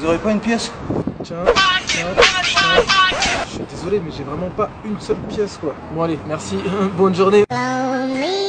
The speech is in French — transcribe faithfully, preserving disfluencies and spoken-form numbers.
Vous aurez pas une pièce? Tiens, tiens, tiens. Je suis désolé, mais j'ai vraiment pas une seule pièce, quoi. Bon, allez, merci. Bonne journée. Lonely.